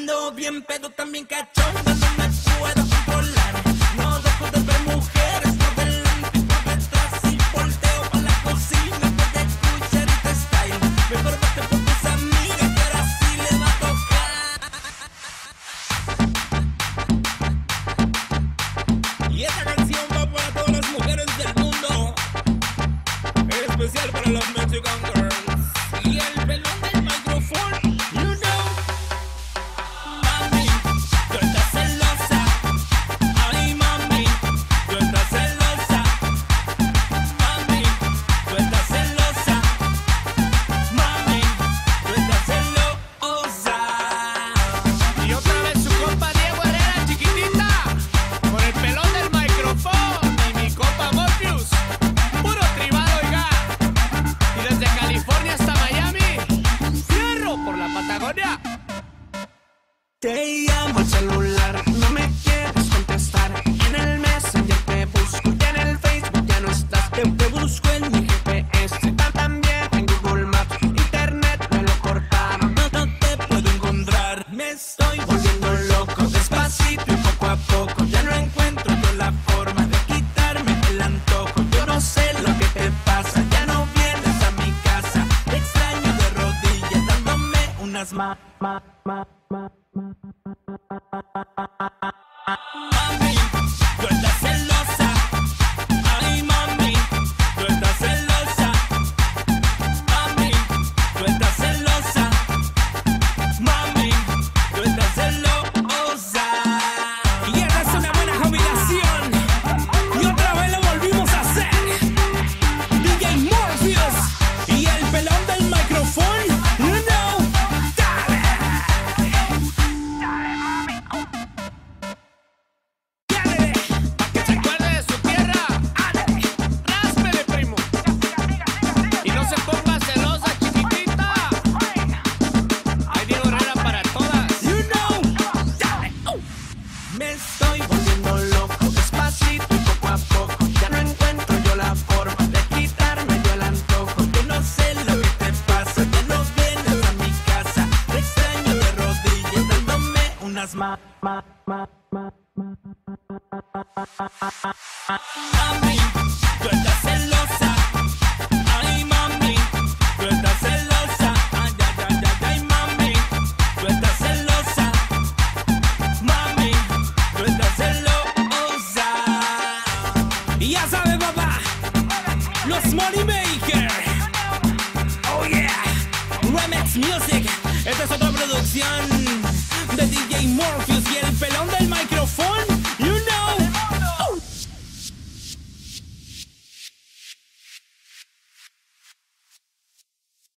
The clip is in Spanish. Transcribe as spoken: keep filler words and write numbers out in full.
Ando bien pedo, también cachonda, no me puedo controlar. No dejo de ver mujeres por delante y por detrás. Y volteo pa' la cocina para escuchar este style. Mejor vete por tus amigas que ahora sí le va a tocar. Y esta canción va para todas las mujeres del mundo, en especial para las Mexican girls. Y el pelón del micrófono, you know. Mami, tú estás celosa. Ay, mami, tú estás celosa. Mami, tú estás celosa. Mami, tú estás celosa. Y otra vez su compa Diego Herrera, chiquitita, con el pelón del micrófono. Y mi compa Morpheus, puro tribal, oiga. Y desde California hasta Miami, fierro por la Patagonia. Te llamo al celular, no me quieres contestar. En el Messenger te busco, y en el Facebook ya no estás. Te, te busco en mi G P S, también en Google Maps. Internet me lo cortaron, no, no te puedo encontrar. Me estoy volviendo loco, despacito y poco a poco. Ya no encuentro yo la forma de quitarme el antojo. Yo no sé lo que te pasa, ya no vienes a mi casa. Te extraño de rodillas, dándome unas ma, ma, ma, ma. Mami, tú estás celosa. Ay, mami, tú estás celosa. Mami, tú estás celosa. Mami, tú estás celosa. Y esta es una buena combinación. Y otra vez lo volvimos a hacer. D J Morpheus y el pelón del micrófono. You know, dale. Pa' que se acuerde de su tierra, ráspele, primo. Y no se ponga celosa, chiquitita. Hay Diego Herrera para todas. You know, dale. Oh. Me estoy volviendo loco, despacito y poco a poco. Ya no encuentro yo la forma de quitarme yo el antojo. Yo no sé lo que te pasa, ya no vienes a mi casa. Te extraño de rodillas, dándome unas ma, ma, ma, ma, ma. Mami, tú estás